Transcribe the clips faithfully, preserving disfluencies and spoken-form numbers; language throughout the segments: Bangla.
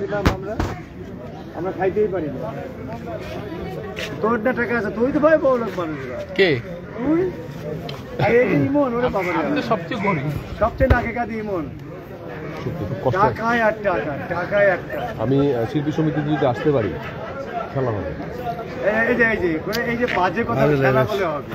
দাম আমরা আমরা খাইতেই পারি না। তোর না টাকা আছে, তুই তো ভাই বড় লোক মানুষ। কে তুই? ইমন ওরে বাবা, সবচেয়ে গরিব, সবচেয়ে নাকে কাঁদি ইমন। টাকায় আর টাকা, টাকায় একটা। আমি শিল্পী সমিতি যদি আসতে পারি খেলা হবে। এই যে এই যে এই যে বাজে কথা খেলা বলে হবে।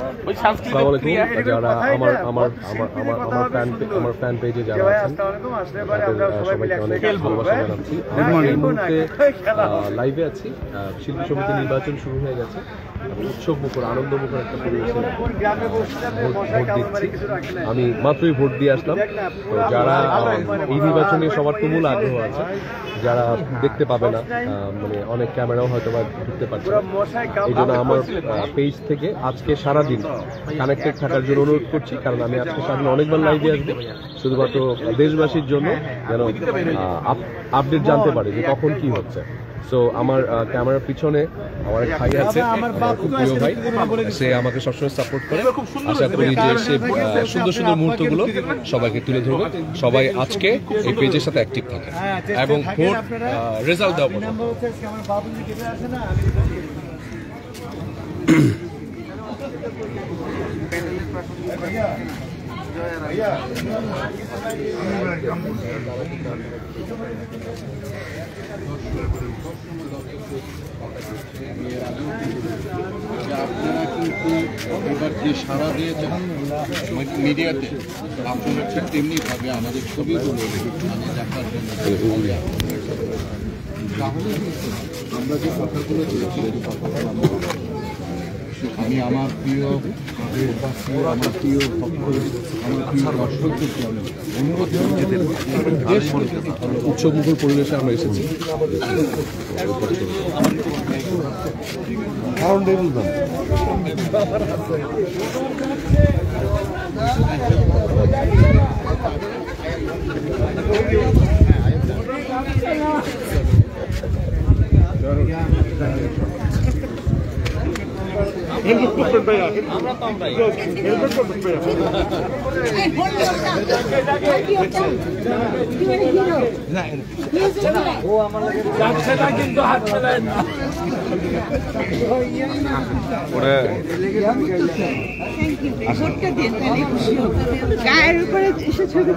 যারা আমার আমার আমার আমার আমার ফ্যান আমার ফ্যান পেজে যারা আছেন সবাইকে অনেক ভালোবাসা জানাচ্ছি। এই মুহূর্তে লাইভে আছি, শিল্পী সমিতি নির্বাচন শুরু হয়ে গেছে, উৎসব মুখর আনন্দ মুখর একটা পরিবেশে ভোট দিচ্ছি। আমি মাত্রই ভোট দিয়ে আসলাম। তো যারা এই নির্বাচনে সবার তুমুল আগ্রহ আছে, যারা দেখতে পাবে না, মানে অনেক ক্যামেরাও হয়তো বা ঢুকতে পারছে না, এই জন্য আমার পেজ থেকে আজকে সারাদিন কানেক্টেড থাকার জন্য অনুরোধ করছি। কারণ আমি আজকে সারাদিন অনেকবার লাইভে আসবো, শুধুমাত্র দেশবাসীর জন্য যেন আপডেট জানতে পারে যে কখন কি হচ্ছে। সো আমার ক্যামেরার পিছনে আমার এক ভাই আছে, আমার খুব প্রিয় ভাই, সে আমাকে সবসময় সাপোর্ট করে। আশা করি যে সে সুন্দর সুন্দর মুহূর্তগুলো সবাইকে তুলে ধরবে। সবাই আজকে এই পেজের সাথে অ্যাক্টিভ থাকে এবং ভোট রেজাল্ট দেওয়া আপনারা কিন্তু এবার যে সাড়া দিয়েছেন মিডিয়াতে, আপনারা ঠিক তেমনিভাবে আমাদের ছবিগুলো মানে দেখার জন্য তাহলে আমরা যে কথাগুলো বলেছি আমি আমার প্রিয় আমার প্রিয় ভক্ত আমার প্রিয় দর্শকদেরকে আমি অনুরোধ উৎসব মুখর পরিবেশে আমরা এসেছি। আমরা তো আমরাই কিন্তু হাত ফেলায় না। গায়ের উপরে এসে ছবি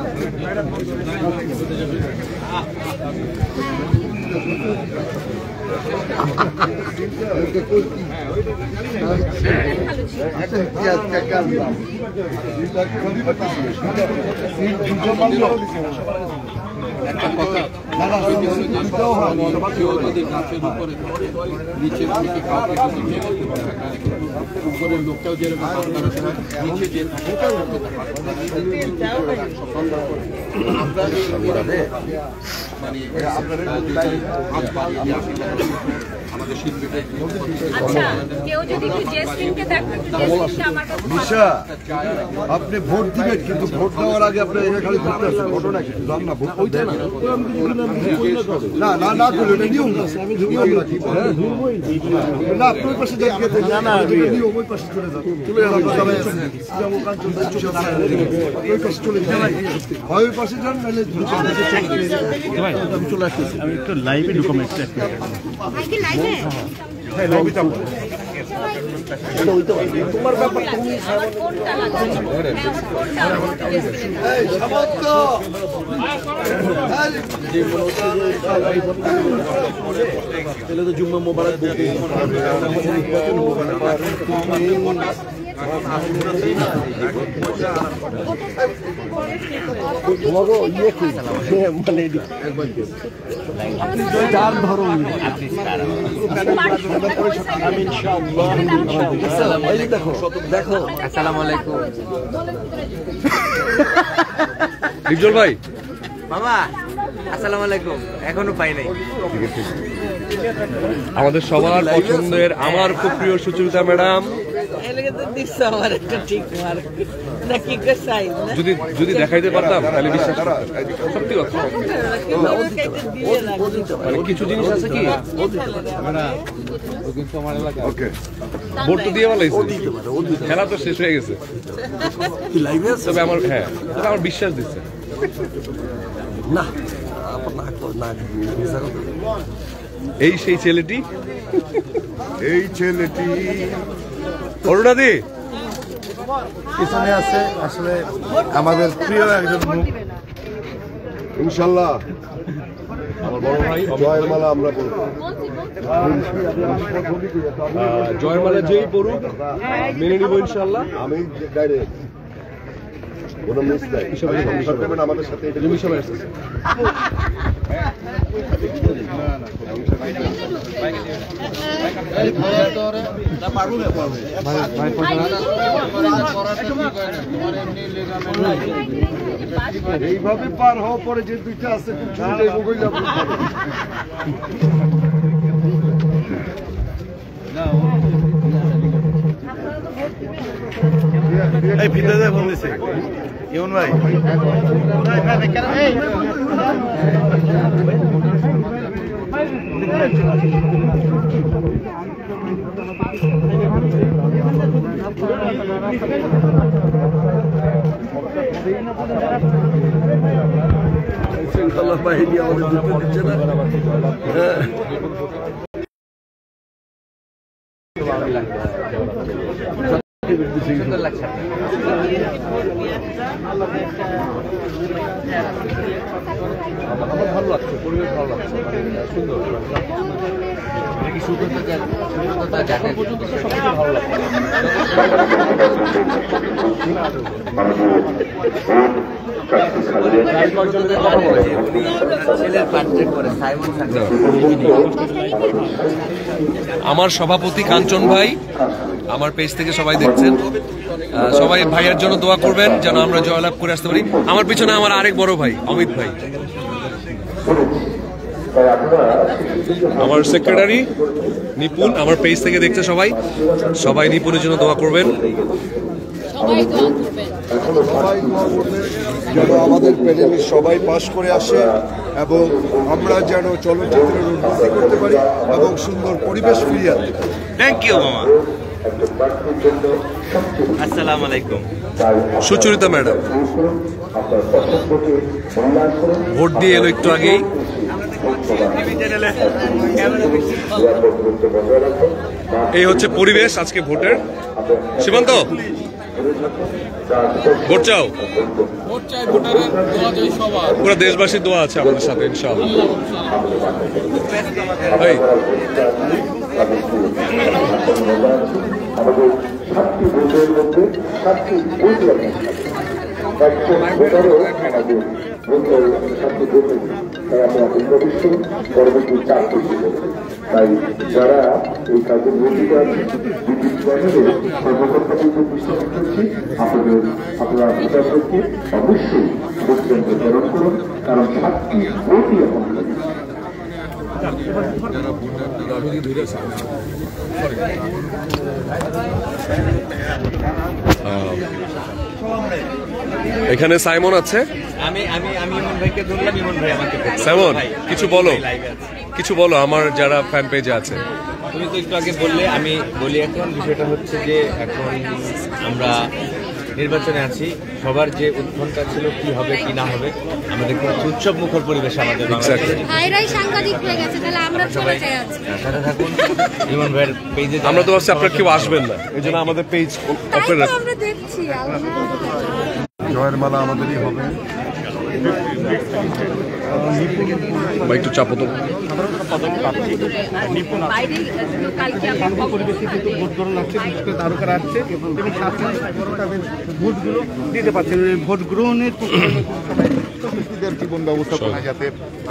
একটা কথা যদি গাছের উপরে নিচে থেকে কাউকে উপরের লোকটাও যেরকম নিচে যে আমাদের শিল্পীদের আপনি ভোট দিবেন, কিন্তু ভোট দেওয়ার আগে আপনি এটা খালি ঘটনা ঘটনা কিছু জান না, ভোট ওইটা না না না না করলে এটা নিয়ম না, নিয়ম না ঠিক না। আপনার পাশে না না নিয়ম ওই পাশে চলে যান, চলে যান সবাই যেমন কাঞ্চন ওই পাশে চলে যান, হয় ওই পাশে যান নাহলে ভাই আমি চলে আসতেছি। আমি একটু লাইভে ঢুকলাম একটা লাইভে হ্যাঁ লাইভে যাবো। তোমার ব্যাপার তুমি তাহলে তো জুম্মা মোবারক বলতে দেখো দেখো আসসালামু আলাইকুম লিজল ভাই মামা আসসালামু আলাইকুম। এখনো পাই নাই। আমাদের সবার পছন্দের আমার খুব প্রিয় সুচরিতা ম্যাডাম, যদি যদি দেখাইতে পারতাম তাহলে বিশ্বাস সত্যি কথা। মানে কিছু জিনিস আছে কি ভোট তো দিয়ে ভালো খেলা তো শেষ হয়ে গেছে, তবে আমার হ্যাঁ তবে আমার বিশ্বাস দিচ্ছে না এই সেই ছেলেটি, এই ছেলেটি অরুণাদি পিছনে আছে আসলে আমাদের প্রিয় একজন মুখ। ইনশাল্লাহ আমার বড় ভাই জয়ের মালা আমরা বলবো। জয়ের মালা যেই পড়ুক মেনে নিব ইনশাল্লাহ। আমি ডাইরেক্ট কোনো মিস নাই, সংসার করবেন আমাদের সাথে। এটা জমি সবাই আসছে। এইভাবে পার হওয়া পরে যে দুইটা আছে এই ভিতরে ফোন দিছে ইউন ভাই। শৃঙ্খলা বাহিনী আমাদের ঢুকতে দিচ্ছে না। সুন্দর লাগছে। আমার ভালো লাগছে, পরিবেশ ভালো লাগছে, সুন্দর ভালো লাগছে। আমার সভাপতি কাঞ্চন ভাই, আমার পেজ থেকে সবাই দেখছেন, সবাই ভাইয়ের জন্য দোয়া করবেন যেন আমরা জয়লাভ করে আসতে পারি। আমার পিছনে আমার আরেক বড় ভাই অমিত ভাই, আমার সেক্রেটারি নিপুণ, আমার পেজ থেকে দেখছে সবাই, সবাই নিপুণের জন্য দোয়া করবেন। সবাই দোয়া করবেন, সবাই দোয়া করবেন যেন আমাদের প্যানেলে সবাই পাস করে আসে এবং আমরা যেন চলচ্চিত্রের উন্নতি করতে পারি এবং সুন্দর পরিবেশ ফিরিয়ে আনতে পারি। থ্যাংক ইউ মামা। আসসালামু আলাইকুম। সুচরিতা ম্যাডাম ভোট দিয়ে এলো একটু আগেই। এই হচ্ছে পরিবেশ আজকে ভোটের। সীমান্ত ভোট চাও? পুরো দেশবাসীর দোয়া আছে আমাদের সাথে ইনশাআল্লাহ। এই আমাদের সাতটি ভোটের মধ্যে সাতটি ভোট লাগে একশো ভোটারও আমাদের ভোটের সাতটি ভোট লাগে। তাই আমরা ভবিষ্যৎ পরবর্তী চারটি ছিল। তাই যারা এই কাজে নিয়োজিত আছে বিভিন্ন চ্যানেলে কর্মকর্তাদের বিশ্বাস করছি আপনাদের আপনারা ভোটারদেরকে অবশ্যই ভোট কেন্দ্রে প্রেরণ করুন, কারণ সাতটি ভোটই এখন লাগে। এখানে সাইমন আছে। আমি আমি আমি ইমন ভাইকে ধরলাম, ইমন ভাই আমাকে ধরলো। সাইমন ভাই, কিছু বলো, লাইভে আছে। কিছু বলো আমার যারা ফ্যান পেজে আছে। তুমি তো একটু আগে বললে, আমি বলি এখন বিষয়টা হচ্ছে যে এখন আমরা নির্বাচনে আছি, সবার যে উৎকণ্ঠা ছিল কি হবে কি না হবে, আমরা দেখতে পাচ্ছি উৎসব মুখর পরিবেশ আমাদের বাংলাদেশে। ভাইরাই সাংবাদিক হয়ে গেছে, তাহলে আমরা সবাই চলে যাই আজকে। সাথে থাকুন। ইমন ভাইয়ের পেজে আমরা তো ভাবছি আপনারা কেউ আসবেন না, এই জন্য আমাদের পেজ তাই ওপেন তো রাখছি। আমরা দেখছি। জয়ের মালা আমাদেরই হবে। বা একটু চাপো তো। বাইরে কালকে আমরা ভোট গ্রহণ হচ্ছে, বিশেষ করে তারকারা আসছে এবং শাসন তাদের ভোটগুলো দিতে পারছে। ভোট গ্রহণের জীবন ব্যবস্থাপনা যাতে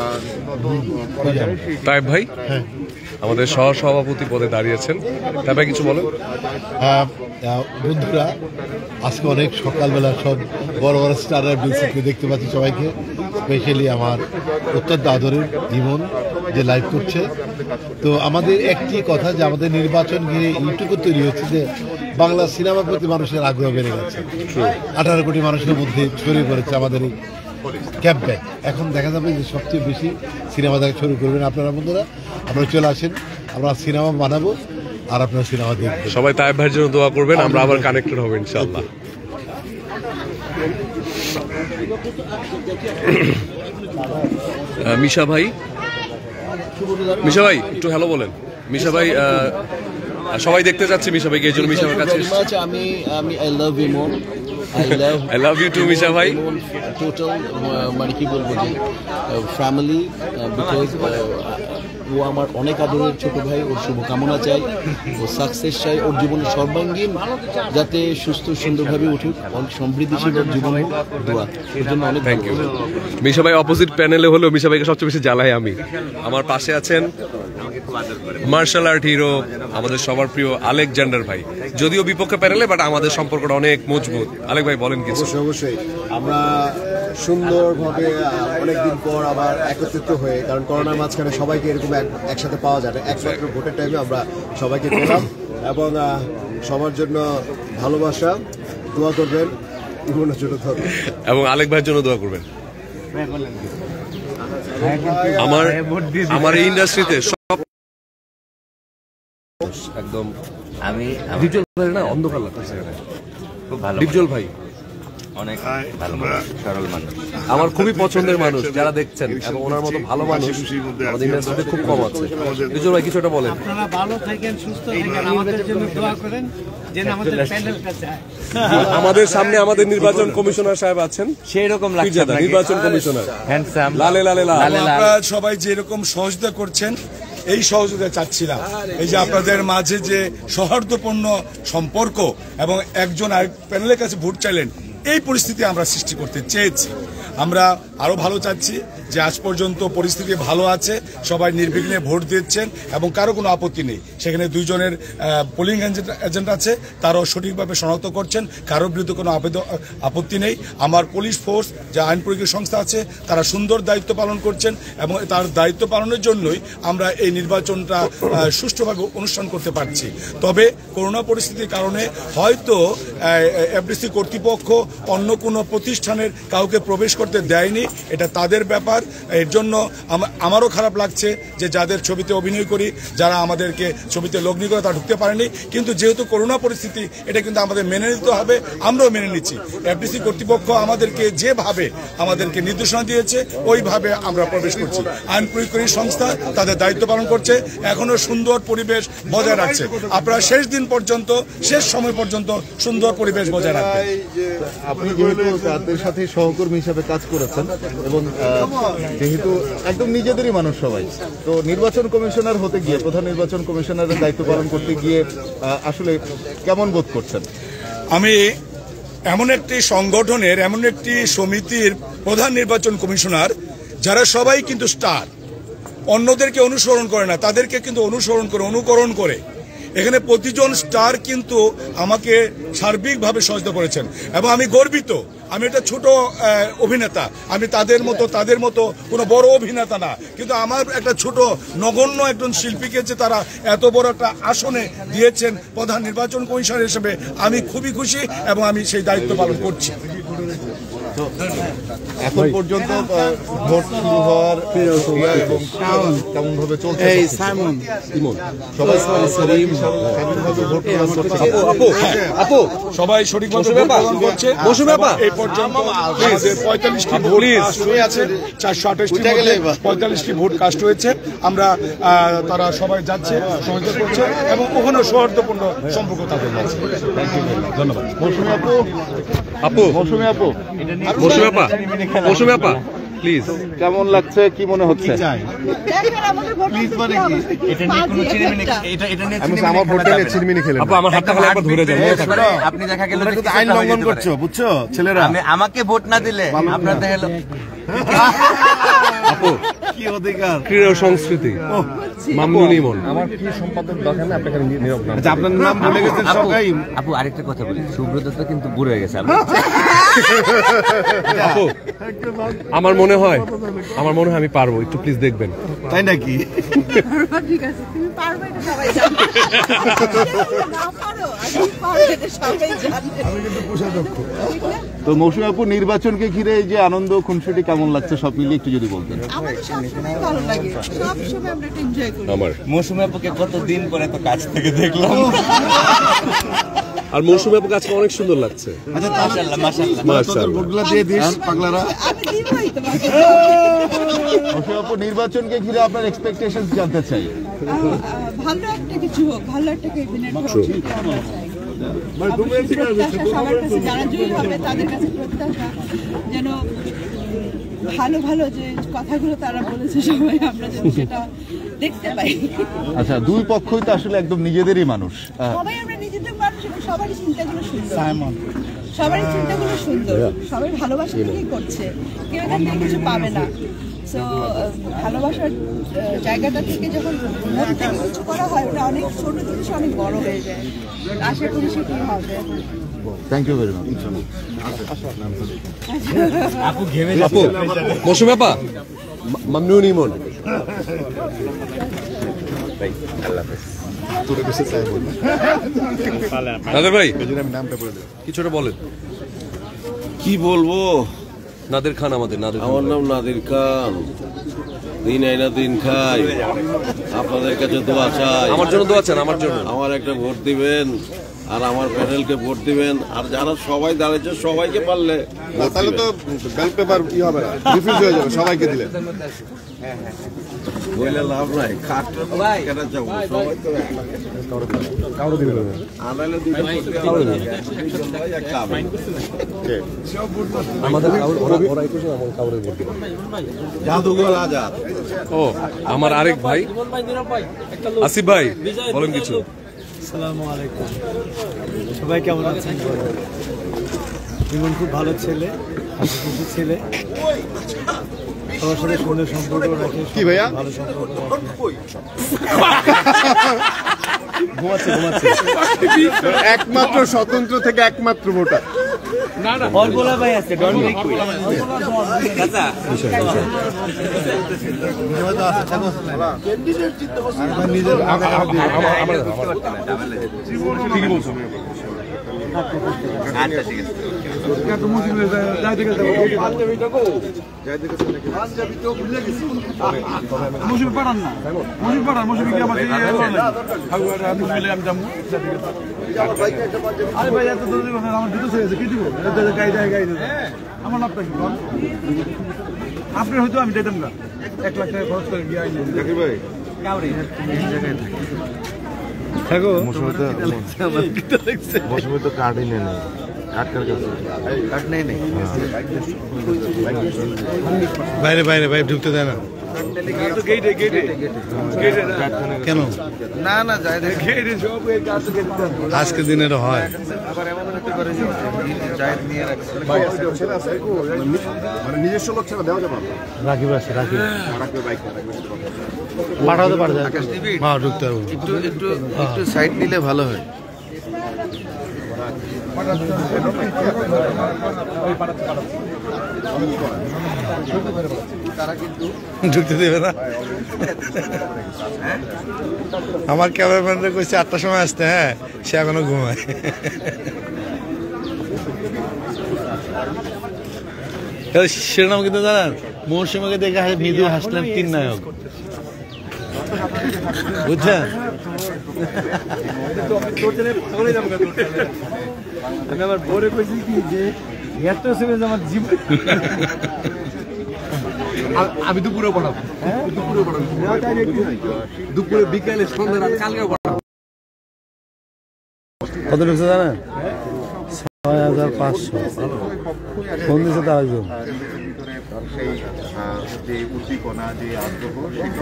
তাই ভাই আমাদের সহ সভাপতি পদে দাঁড়িয়েছেন, তাই ভাই কিছু বলো। হ্যাঁ বন্ধুরা, আজকে অনেক সকালবেলা সব বড় বড় স্টাররা বিএনসিকে দেখতে পাচ্ছি সবাইকে, স্পেশালি আমার অত্যন্ত আদরের জীবন যে লাইভ করছে। তো আমাদের একটি কথা যে আমাদের নির্বাচন ঘিরে এইটুকু তৈরি হচ্ছে যে বাংলা সিনেমার প্রতি মানুষের আগ্রহ বেড়ে গেছে। আঠারো কোটি মানুষের মধ্যে ছড়িয়ে পড়েছে আমাদের এই ক্যাম্পেইন। এখন দেখা যাবে যে সবচেয়ে বেশি সিনেমা দেখা শুরু করবেন আপনারা বন্ধুরা। আপনারা চলে আসেন, আমরা সিনেমা বানাবো আর আপনারা সিনেমা দেখবেন। সবাই তাইব ভাইয়ের জন্য দোয়া করবেন, আমরা আবার কানেক্টেড হবো ইনশাআল্লাহ। মিশা ভাই, মিশা ভাই একটু হ্যালো বলেন। মিশা ভাই, সবাই দেখতে যাচ্ছে মিশা ভাইকে, এই জন্য মিশা ভাইয়ের কাছে আমি আমি I love Emon, I love I love you too Misha ভাই। টোটাল মানে কি বলবো যে ফ্যামিলি, বিকজ ও আমার অনেক আদরের ছোট ভাই, ওর শুভকামনা চাই, ও সাকসেস চাই, ওর জীবনের সর্বাঙ্গীন যাতে সুস্থ সুন্দরভাবে উঠুক, অনেক সমৃদ্ধিশীল ওর জীবন হোক, দোয়া এর জন্য অনেক থ্যাংক ইউ। মিশা ভাই অপোজিট প্যানেলে হলেও মিশা ভাইকে সবচেয়ে বেশি জ্বালাই আমি। আমার পাশে আছেন মার্শাল আর্ট হিরো, আমাদের সবার প্রিয় আলেকজান্ডার ভাই, যদিও বিপক্ষে প্যানেলে, বাট আমাদের সম্পর্কটা অনেক মজবুত। আলেক ভাই বলেন কিছু। অবশ্যই আমরা সুন্দরভাবে অনেকদিন পর আবার একত্রিত হয়ে, কারণ করোনার মাঝখানে সবাইকে এরকম একসাথে পাওয়া যায় না, একমাত্র ভোটের টাইমে আমরা সবাইকে পেলাম, এবং সবার জন্য ভালোবাসা, দোয়া করবেন, ইমনের জন্য এবং আলেক ভাইয়ের জন্য দোয়া করবেন। আমার আমার এই ইন্ডাস্ট্রিতে সব একদম আমি ডিপজল ভাই না অন্ধকার লাগছে, খুব ভালো ডিপজল ভাই, অনেক ভালো মানুষ, সরল মানুষ, আমার খুবই পছন্দের মানুষ। যারা দেখছেন এবং ওনার মতো ভালো মানুষ আমাদের ইন্ডাস্ট্রিতে খুব কম আছে। ডিপজল ভাই কিছুটা বলেন। আপনারা ভালো থাকেন, সুস্থ থাকেন, আমাদের জন্য দোয়া করেন যেন আমাদের প্যানেলটা যায়। আমাদের সামনে আমাদের নির্বাচন কমিশনার সাহেব আছেন, সেই রকম লাগছে নির্বাচন কমিশনার হ্যান্ডসাম, লালে লালে লাল। আপনারা সবাই যেরকম সহযোগিতা করছেন, এই সহযোগিতা চাচ্ছিলাম। এই যে আপনাদের মাঝে যে সৌহার্দ্যপূর্ণ সম্পর্ক এবং একজন আরেক প্যানেলের কাছে ভোট চাইলেন, এই পরিস্থিতি আমরা সৃষ্টি করতে চেয়েছি। আমরা আরো ভালো চাচ্ছি যে আজ পর্যন্ত পরিস্থিতি ভালো আছে, সবাই নির্বিঘ্নে ভোট দিচ্ছেন এবং কারো কোনো আপত্তি নেই। সেখানে দুইজনের পোলিং এজেন্ট আছে, তারাও সঠিকভাবে শনাক্ত করছেন, কারোর বিরুদ্ধে কোনো আপত্তি নেই। আমার পুলিশ ফোর্স, যা আইন প্রয়োগের সংস্থা আছে, তারা সুন্দর দায়িত্ব পালন করছেন এবং তার দায়িত্ব পালনের জন্যই আমরা এই নির্বাচনটা সুষ্ঠুভাবে অনুষ্ঠান করতে পারছি। তবে করোনা পরিস্থিতির কারণে হয়তো এফডিসি কর্তৃপক্ষ অন্য কোনো প্রতিষ্ঠানের কাউকে প্রবেশ করতে দেয়নি, এটা তাদের ব্যাপার। এর জন্য আমারও খারাপ লাগছে যে যাদের ছবিতে অভিনয় করি, যারা আমাদেরকে ছবিতে লগ্নি করে তা ঢুকতে পারেনি। কিন্তু যেহেতু করোনা পরিস্থিতি, এটা কিন্তু আমাদের মেনে নিতে হবে, আমরাও মেনে নিচ্ছি। এফডিসি কর্তৃপক্ষ আমাদেরকে যেভাবে আমাদেরকে নির্দেশনা দিয়েছে, ওইভাবে আমরা প্রবেশ করছি। আইন প্রয়োগকারী সংস্থা তাদের দায়িত্ব পালন করছে, এখনো সুন্দর পরিবেশ বজায় রাখছে। আপনারা শেষ দিন পর্যন্ত, শেষ সময় পর্যন্ত সুন্দর পরিবেশ বজায় রাখবেন। আপনি যেহেতু তাদের সাথে সহকর্মী হিসাবে কাজ করেছেন এবং যেহেতু একদম নিজেদেরই মানুষ সবাই, তো নির্বাচন কমিশনার হতে গিয়ে, প্রধান নির্বাচন কমিশনারের দায়িত্ব পালন করতে গিয়ে আসলে কেমন বোধ করছেন? আমি এমন একটি সংগঠনের, এমন একটি সমিতির প্রধান নির্বাচন কমিশনার, যারা সবাই কিন্তু স্টার, অন্যদেরকে অনুসরণ করে না, তাদেরকে কিন্তু অনুসরণ করে, অনুকরণ করে। এখানে প্রতিজন স্টার কিন্তু আমাকে সার্বিকভাবে সহায়তা করেছেন এবং আমি গর্বিত। আমি একটা ছোট অভিনেতা, আমি তাদের মতো তাদের মতো কোনো বড় অভিনেতা না, কিন্তু আমার একটা ছোট নগণ্য একজন শিল্পীকে যে তারা এত বড় একটা আসনে দিয়েছেন প্রধান নির্বাচন কমিশনার হিসেবে, আমি খুবই খুশি এবং আমি সেই দায়িত্ব পালন করছি। এখন পর্যন্ত ভোট শুরু হওয়ার কেমন ভাবে চলছে? এই সাইমন ইমন সবাই আপু সবাই সঠিকভাবে ভোট করছে। এই পর্যন্ত আমাদের পঁয়তাল্লিশটি ভোট কাস্ট হয়েছে, চারশো আঠাশটি পঁয়তাল্লিশটি ভোট কাস্ট হয়েছে। আমরা তারা সবাই যাচ্ছে, সহযোগিতা করছে এবং ওখানে সৌহার্দ্যপূর্ণ সম্পর্ক তাদের আছে। ধন্যবাদ। মৌসুমী আপু, আপু মৌসুমী আপু, মৌসুমী আপা, মৌসুমী আপা প্লিজ, কেমন লাগছে? কি মনে হচ্ছে? আপনি দেখা গেল আইন লঙ্ঘন করছো, বুঝছো ছেলেরা? আমাকে ভোট না দিলে আপনার দেখা গেল আপু কি অধিকার, ক্রীড়া সংস্কৃতি, মামুন ইমন। আমার কি সম্পাদক দরকার না, আপনাকে নীরব নাম। আচ্ছা, আপনার নাম বলে গেছেন সবাই। আপু আরেকটা কথা বলি, সুব্রত তো কিন্তু বুড়ো হয়ে গেছে। আপু আমার মনে হয়, আমার মনে হয় আমি পারবো, একটু প্লিজ দেখবেন। তাই নাকি? ঠিক আছে, তুমি পারবে, এটা সবাই জানে। না পারো, আমি পারবো, এটা সবাই জানে। আমি কিন্তু কোষাধ্যক্ষ। তো মৌসুমী আপু, নির্বাচনকে ঘিরে এই যে আনন্দ খুনসুটি কেমন লাগছে সব মিলিয়ে একটু যদি বলতেন। আমাদের সবসময় ভালো লাগে, সবসময় আমরা এটা এনজয় করি। আমার মৌসুমী আপুকে কতদিন পরে তো কাছ থেকে দেখলাম। আর মৌসুমী আপুকে আজকে অনেক সুন্দর লাগছে। মাশাআল্লাহ মাশাআল্লাহ মাশাআল্লাহ। ভোটগুলো দিয়ে দিস পাগলারা। আমি দিবই তোমাকে। মৌসুমী আপু, নির্বাচনকে ঘিরে আপনার এক্সপেকটেশন জানতে চাই। আহ, ভালো একটা কিছু হোক, ভালো একটা ক্যাবিনেট হোক, সেটা আমরা চাই। অবশ্যই প্রত্যাশা সবার কাছে, যারা জয়ী হবে তাদের কাছে প্রত্যাশা যেন ভালো ভালো যে কথাগুলো তারা বলেছে সবাই আমরা যেন সেটা দেখতে পাই। আচ্ছা, দুই পক্ষই তো আসলে একদম নিজেদেরই মানুষ। সবাই আমরা নিজেদের মানুষ এবং সবারই চিন্তাগুলো সুন্দর, সবারই চিন্তাগুলো সুন্দর, সবাই ভালোবাসা থেকেই করছে, কেউ এখান থেকে কিছু পাবে না। সো ভালোবাসার আহ, জায়গাটা থেকে যখন মন থেকে কিছু করা হয় ওটা অনেক ছোট জিনিস অনেক বড় হয়ে যায়। আশা করি সেটাই হবে। Thank you very much. আপু মৌসুমী আপা, মামনুন ইমন। নাদের ভাই কিছুটা বলেন। কি বলবো? নাদের খান আমাদের, নাদের আমার নাম নাদির খান, দিন আইনা দিন খাই। আপনাদের কাছে দোয়া চাই, আমার জন্য দোয়া চান। আমার জন্য আমার একটা ভোট দিবেন আর আমার প্যানেলকে ভোট দিবেন, আর যারা সবাই দাঁড়িয়েছে সবাইকে পারলে তাহলে তো ব্যালট পেপার ই হবে না, রিফিউজ হয়ে যাবে সবাইকে দিলে। বইলে লাভ নাই, খাটটা তো কেটে যাবো সবাই তো কাউরে দিবে না। আনাইলে দুইটা কাউরে দিবে একটা আমি আমাদের ওরা একুশে আমার কাউরে ভোট দিবে। জাদুঘর আজাদ। ও আমার আরেক ভাই আসিফ ভাই, বলেন কিছু। আসসালামু আলাইকুম, সবাই কেমন আছেন? ইমন খুব ভালো ছেলে, হাসিখুশি ছেলে, সবার সাথে সুন্দর সম্পর্ক রাখে। কি ভাইয়া? ভালো সম্পর্ক ঘুমাচ্ছে ঘুমাচ্ছে একমাত্র স্বতন্ত্র থেকে একমাত্র ভোটার। না না বলবলা ভাই আছে, ডন রিকুইট চাচা ক্যান্ডিডেট জিততে বসে নিজের ঠিকই বলছো। আচ্ছা ঠিক আছে। মুসিব পাঠান না, মুসিব পাঠান, মুসিব কি আমার আরে ভাই এত দূর আমার জুতো ছেড়েছে, কি দিব গাড়ি দেয় গাড়ি দেয় আমার লাভটা কি? আপনি হয়তো আমি যেতাম না, এক লাখ টাকা খরচ করে গিয়ে আইনি ভাই থাকো। মৌসুমী তো কার্ডই নেই, কার্ড কার কাছে কার্ড নেই নেই বাইরে বাইরে বাইরে ঢুকতে দেয় না কেন? না না যায় না, আজকে দিনের হয় মানে নিজস্ব লোক ছাড়া দেওয়া যাবে না। রাকিব আছে, রাকিব পাঠাতে পারে, হ্যাঁ ঢুকতে পারবো। একটু একটু একটু সাইড নিলে ভালো হয়। ঢুকতে দেবে না। আমার ক্যামেরাম্যানরা কইছে আটটার সময় আসতে, হ্যাঁ সে এখনো ঘুমায়। শিরোনাম কিন্তু জানান, মৌসুমীকে দেখে ভিডিও হাসলেন তিন নায়ক, বুঝছেন? আমি আমার বউরে কইছি কি যে এত সেভেজ আমার জীবন আমি দুপুরে পড়াবো, দুপুরে পড়াবো, দুপুরে বিকালে সন্ধ্যা রাত কালকে পড়াবো। কত ঢুকছে জানেন? ছয় হাজার পাঁচশো ফোন দিচ্ছে তার একজন। সেই যে উদ্দীপনা, যে আগ্রহ,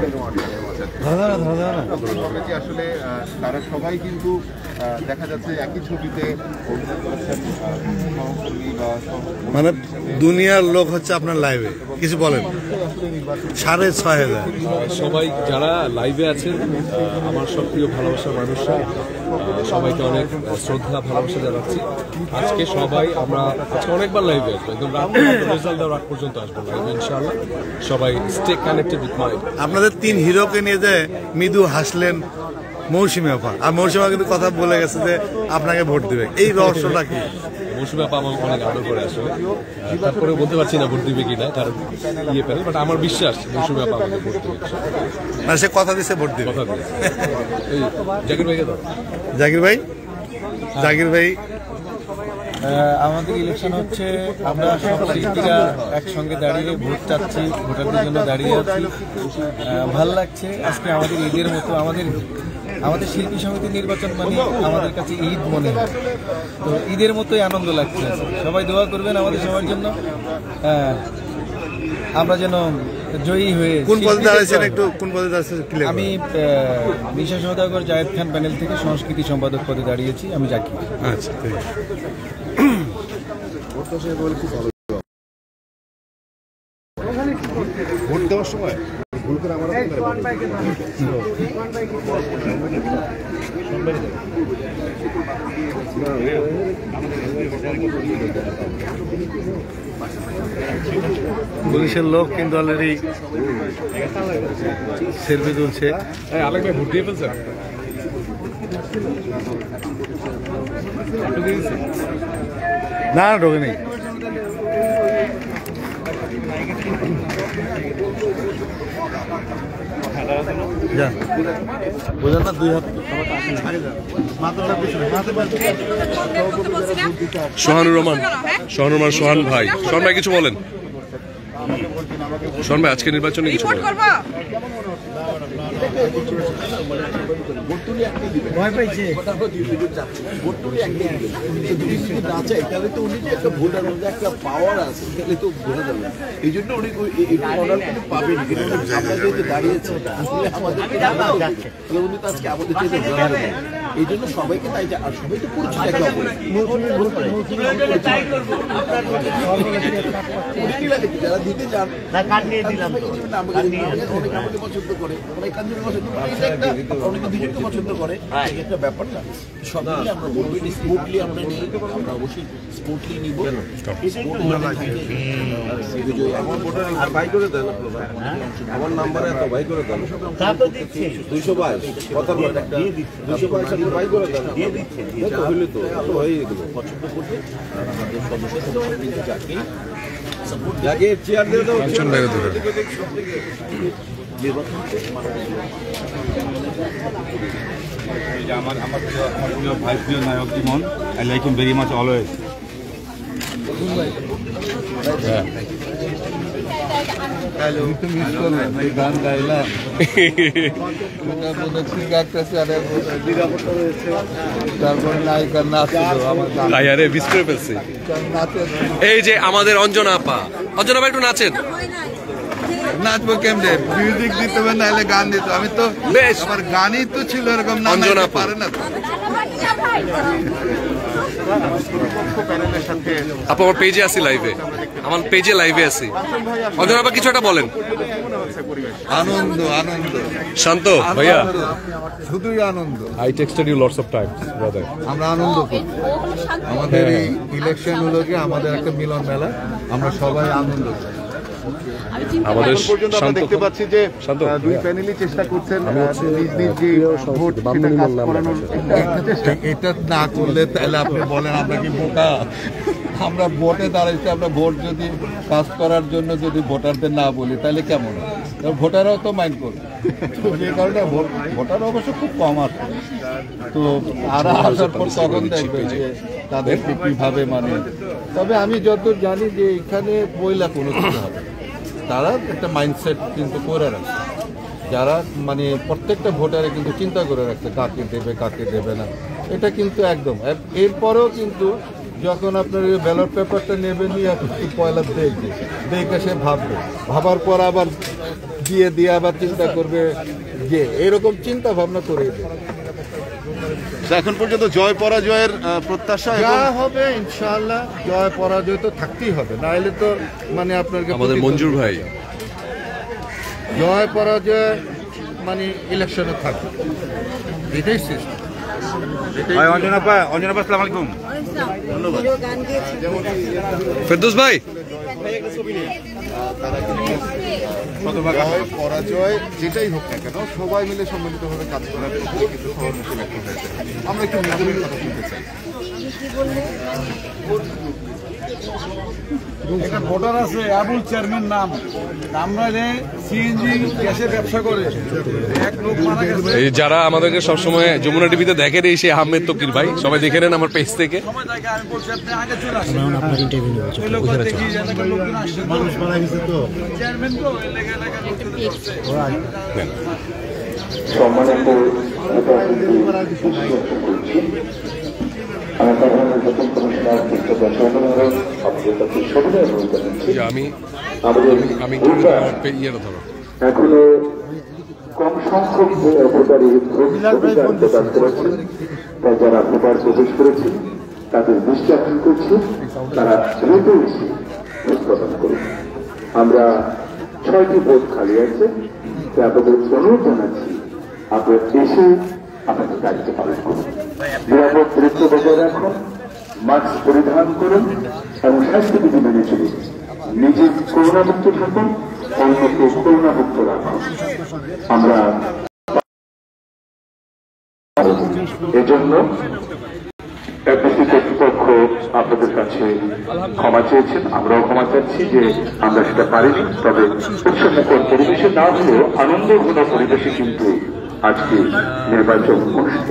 আসলে তারা সবাই কিন্তু দেখা যাচ্ছে একই ছবিতে মানে দুনিয়ার লোক হচ্ছে আপনার লাইভে, কিছু বলেন। সাড়ে ছয় হাজার সবাই যারা লাইভে আছেন, আমার সব প্রিয় ভালোবাসার মানুষরা, সবাইকে অনেক শ্রদ্ধা ভালোবাসা জানাচ্ছি। আজকে সবাই আমরা আজকে অনেকবার লাইভে আসবো, একদম রাত রেজাল্ট দেওয়ার রাত পর্যন্ত আসবো লাইভে ইনশাআল্লাহ। সবাই স্টে কানেক্টেড উইথ মাই। আপনাদের তিন হিরোকে নিয়ে যে মৃদু হাসলেন মৌসুমী আপা, আর মৌসুমী কিন্তু কথা বলে গেছে যে আপনাকে ভোট দিবে, এই রহস্যটা কি? মৌসুমী আপা আমাকে অনেক আদর করে আসলে, তারপরে বলতে পারছি না ভোট দিবে কিনা, কারণ ইয়ে পেলে, বাট আমার বিশ্বাস মৌসুমী আপা আমাকে ভোট দিবে। মানে সে কথা দিচ্ছে ভোট দিবে। কথা দিয়েছে। এই জাকির ভাইকে দাও। জাকির ভাই জাকির ভাই, আমাদের ইলেকশন হচ্ছে, আমরা সব শিল্পীরা একসঙ্গে দাঁড়িয়ে ভোট চাচ্ছি, ভোটারদের জন্য দাঁড়িয়ে আছি। ভাল লাগছে। আজকে আমাদের ঈদের মতো আমাদের আমাদের শিল্পী সমিতি নির্বাচন মানে আমাদের কাছে ঈদ মনে হয়। তো ঈদের মতোই আনন্দ লাগছে। সবাই দোয়া করবেন আমাদের সবার জন্য, আমরা যেন জয়ী হয়ে। কোন পদে দাঁড়াচ্ছেন একটু, কোন পদে দাঁড়াচ্ছেন? আমি নিশা সওদাগর জায়েদ খান প্যানেল থেকে সংস্কৃতি সম্পাদক পদে দাঁড়িয়েছি। আমি জাকির। আচ্ছা, ঠিক আছে। ভোট দেওয়ার সময় ভুল করে আমরা পুলিশের লোক কিন্তু অলরেডি সেলফি তুলছে। ভোট দিয়ে ফেলছেন? না, ঢোকে নেই। বোঝা না, দুই হাত সোহানুর রহমান, সোহানুর রহমান, সোহান ভাই, সোহান ভাই কিছু বলেন। সোহান ভাই আজকে নির্বাচনে কিছু বলেন। ভয় পাইছে। এই জন্য উনি পাবেন দাঁড়িয়েছে, উনি তো আজকে আমাদের এই জন্য সবাইকে তাই, আর সবাই তো পরিচিত যারা দিতে চান অনেক আমাকে পছন্দ করে, অনেক অনেকে দুজনকে পছন্দ করে। একটা ব্যাপারটা সব মিলে আমরা বলবো স্মুথলি আমরা নিই, আমরা অবশ্যই স্মুথলি নিব। আর ভাই করে দেন, আমার নাম্বারে এত ভাই করে দেন, দুইশো বাইশ কথার কথা দুইশো বাইশ আপনি ভাই করে দেন, হইলে তো হয়ে গেল। পছন্দ করবে আমাদের সদস্য কিন্তু যাকে যাকে চেয়ার দিয়ে দাও, আমার আমার প্রিয় ভাই, প্রিয় নায়ক Emon, I like him very much always. গান গাইলাম, তারপর নায়িকা নাচে। এই যে আমাদের অঞ্জনা আপা, অঞ্জনা আপা একটু নাচেন। নাচবো কেমনে? মিউজিক দিতে হবে, নাহলে গান দিতে। আমি তো বেশ, আমার গানই তো ছিল এরকম, অঞ্জনা পারে না তো। আপু আমার পেজে আছি লাইভে, আমার পেজে লাইভে আছি। অঞ্জনা আপা কিছু একটা বলেন। আনন্দ আনন্দ শান্ত ভাইয়া, শুধুই আনন্দ। I texted you lots of times brother. আমরা আনন্দ করি। আমাদের এই ইলেকশন হলো কি আমাদের একটা মিলন মেলা, আমরা সবাই আনন্দ করি। আমাদের দেখতে পাচ্ছি যে দুই প্যানেলই চেষ্টা করছেন নিজ নিজ যে ভোট করানোর। এটা না করলে তাহলে আপনি বলেন আমরা কি বোকা? আমরা ভোটে দাঁড়াইছি, আমরা ভোট যদি কাজ করার জন্য যদি ভোটারদের না বলি তাহলে কেমন? ভোটাররাও তো মাইন্ড করবে। তো যে কারণে ভোটার অবশ্য খুব কম আছে। তো তারা আসার পর তখন দেখবে যে তাদেরকে কিভাবে মানে। তবে আমি যতদূর জানি যে এখানে বইলা কোনো কিছু হবে, তারা একটা মাইন্ডসেট কিন্তু করে রাখছে, যারা মানে প্রত্যেকটা ভোটারে কিন্তু চিন্তা করে রাখছে কাকে দেবে কাকে দেবে না। এটা কিন্তু একদম। এরপরেও কিন্তু যখন আপনার ব্যালট পেপারটা নেবে নিয়ে পয়লা দেখবে, দেখে সে ভাববে, ভাবার পর আবার দিয়ে দিয়ে আবার চিন্তা করবে যে এরকম চিন্তা ভাবনা করে এখন পর্যন্ত জয় পরাজয়ের প্রত্যাশা যা হবে ইনশাআল্লাহ জয় পরাজয় তো থাকতেই হবে, নাহলে তো মানে আপনাকে আমাদের মঞ্জুর ভাই জয় পরাজয় মানে ইলেকশনে থাকবে, এটাই সিস্টেম। ভাই অঞ্জনা পা অঞ্জনা পা আসসালামু আলাইকুম। ধন্যবাদ। ফেরদৌস ভাই, জয় পরাজয় যেটাই হোক না কেন সবাই মিলে সম্মিলিতভাবে কাজ করার ক্ষেত্রে কিন্তু সবার মুখে ব্যক্ত হয়েছে। আমরা একটু নিজেদের কথা শুনতে চাই। একটা ভোটার আছে আবুল চেয়ারম্যান নাম আমরা সিএনজি গ্যাসের ব্যবসা করে এক লোক মারা গেছে। এই যারা আমাদেরকে সবসময় যমুনা টিভিতে দেখেন এই সেই আহমেদ তকির ভাই, সবাই দেখে নেন আমার পেজ থেকে। আমি বলছি আপনি আগে চলে আসেন, আপনার ইন্টারভিউ নেব। মানুষ মারা গেছে তো চেয়ারম্যান তো এলাকা এলাকা লোক চলে যাচ্ছে। সম্মানিত আমি আমি ইয়েটা ধরো এখনো কম সংখ্যক ভোটারই প্রদান করেছেন, তাই যারা ভোটার প্রবেশ করেছে তাদের দৃষ্টি আকর্ষণ করছে, তারা দ্রুত এসে ভোট প্রদান করুন। আমরা ছয়টি ভোট খালি আছে, তাই আপনাদের অনুরোধ জানাচ্ছি আপনারা এসে আপনাদের দায়িত্ব পালন করুন। নিরাপদ দূরত্ব বজায় রাখুন, মাস্ক পরিধান করুন এবং স্বাস্থ্যবিধি মেনে চলুন। নিজে করোনামুক্ত থাকুন, অন্যকে করোনামুক্ত রাখুন। আমরা এজন্য এফডিসি কর্তৃপক্ষ আপনাদের কাছে ক্ষমা চেয়েছেন, আমরাও ক্ষমা চাচ্ছি যে আমরা সেটা পারিনি। তবে উৎসবমুখর পরিবেশে না হলেও আনন্দঘন পরিবেশে কিন্তু আজকে নির্বাচন অনুষ্ঠিত।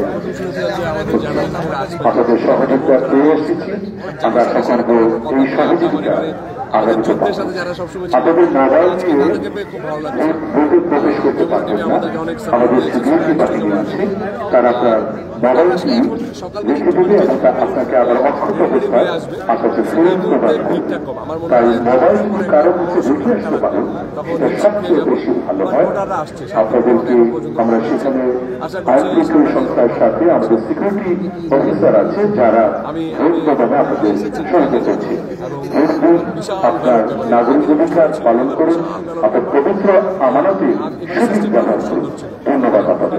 আপনাদের সহযোগিতা পেয়ে এসেছি, আমরা আশা করব এই সহযোগিতা আগামীতে আপনাদের মোবাইল নিয়ে বুথে প্রবেশ করতে পারবেন না। আমাদের সিকিউরিটি বাহিনী আছে, তারা আপনার মোবাইল নিয়ে লিখে দেবে এবং আপনাকে আবার অক্ষত অবস্থায় আপনাকে ফেরত প্রদান করবে। তাই মোবাইল নিয়ে কারো কাছে রেখে আসতে পারেন, এটা সবচেয়ে বেশি ভালো হয়। আপনাদেরকে আমরা সেখানে আইনপ্রক্রিয় সংস্থার সাথে আমাদের সিকিউরিটি অফিসার আছে যারা ভোট প্রদানে আপনাদের সহায়তা করছে। আপনার নাগরিক অধিকার পালন করুন, আপনার পবিত্র আমানতে সঠিক ব্যবহার করুন। ধন্যবাদ আপনাদের।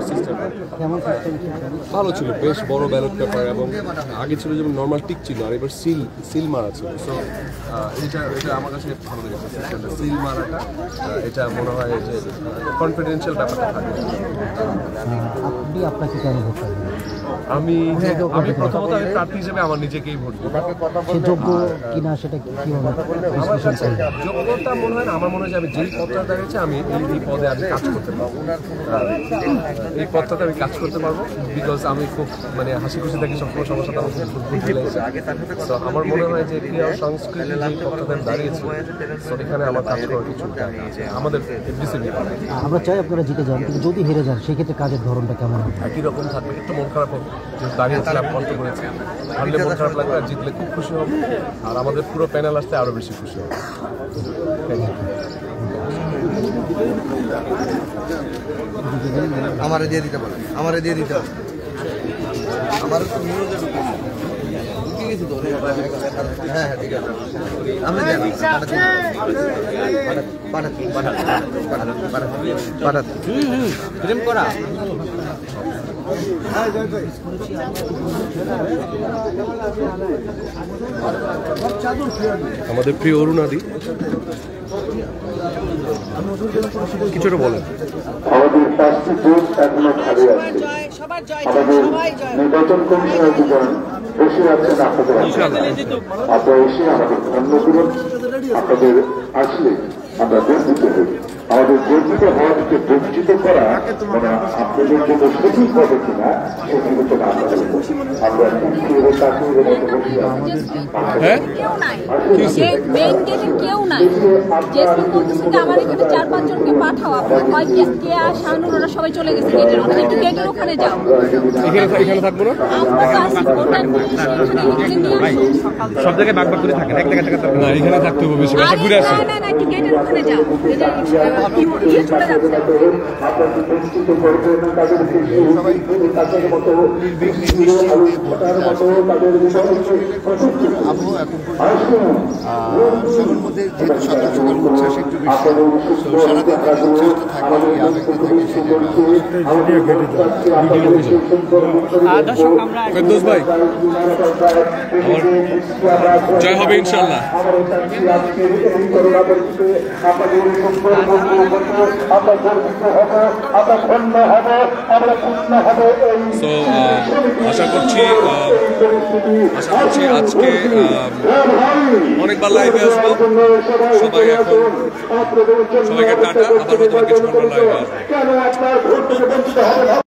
ভালো ছিল, বেশ বড় ব্যালট পেপার এবং আগে ছিল যেমন নর্মাল টিক ছিল, আর এবার সিল সিল মারা ছিল। সো এটা এটা আমার কাছে ভালো লেগেছে সিস্টেমটা, সিল মারাটা। এটা মনে হয় যে কনফিডেন্সিয়াল ব্যাপারটা থাকে। আপনি আপনাকে কেন ভোট করবেন? আমি আমি প্রথমত আমি প্রার্থী হিসেবে আমার নিজেকেই ভোট দেব। সে যোগ্য কিনা সেটা কিভাবে আমার কাছে যোগ্যতা মনে হয় না, আমার মনে হয় যে আমি যেই পদটা দাঁড়িয়েছি আমি এই এই পদে আমি কাজ করতে পারবো, এই পদটাতে আমি কাজ করতে পারবো। বিকজ আমি খুব মানে হাসি খুশি থাকি সবসময়, সবার সাথে আমার খুব বুদ্ধি লাগছে। তো আমার মনে হয় যে ক্রীড়া সংস্কৃতি যে পদটাতে আমি দাঁড়িয়েছি, তো এখানে আমার কাজ করার কিছু আমাদের ডিসিপ্লিন। আমরা চাই আপনারা জিতে যান, কিন্তু যদি হেরে যান সেক্ষেত্রে কাজের ধরনটা কেমন হবে? একই রকম থাকবে, একটু মন খারাপ হবে, যেহেতু দাঁড়িয়েছিলাম কষ্ট করেছি। হারলে মন খারাপ লাগবে, আর জিতলে খুব খুশি হবে, আর আমাদের পুরো প্যানেল আসতে আরও বেশি খুশি হবে। আমারে দিয়ে দিতে পারেন, আমারে দিয়ে দিতে হবে। আমার তো নিউজে ঢুকে গেছে তো। হ্যাঁ হ্যাঁ ঠিক আছে, আমি পাঠাচ্ছি পাঠাচ্ছি পাঠাচ্ছি পাঠাচ্ছি হুম হুম প্রেম করা। আমাদের প্রিয় অরুণাদি কিছুটা বলেন। আমাদের পাঁচটি বুথ এখনো খালি আছে। আমাদের নির্বাচন কমিশন অধিকার বসে আছেন আপনাদের। আপনারা এসে আমাদের ধন্য করুন। আপনাদের আসলে আমরা বঞ্চিত হই। আমাদের বঞ্চিত হওয়া থেকে বঞ্চিত করা মানে আপনাদের জন্য সঠিক হবে কিনা সেটি হচ্ছে না। আমরা চাকরির মতো বসে কেউ নাই, আমার এখানে চার পাঁচজনকে পাঠাও, আপনার কয় কে আর শাহানুর ওরা সবাই চলে গেছে গেটের ওখানে, একটু গেটের ওখানে যাও। এখানে থাকবো না, সব জায়গায় ভাগ ভাগ করে থাকেন, এক জায়গায় থাকা না, এখানে থাকতে হবে বেশি। ঘুরে আসে না না একটু গেটের ওখানে যাও, ইয়ে চলে যাচ্ছে। আপু এখন সবার মধ্যে যেহেতু সতর্ক করছে একটু বেশি, সারাদিন সুস্থ থাকে ফেরদৌস ভাই জয় হবে ইনশাল্লাহ। সো আশা করছি আশা করছি আজকে অনেকবার লাইভে আসবো। সবাই এখন সবাইকে টাটা, আবার হয়তো কিছুক্ষণ লাইভে আসবো।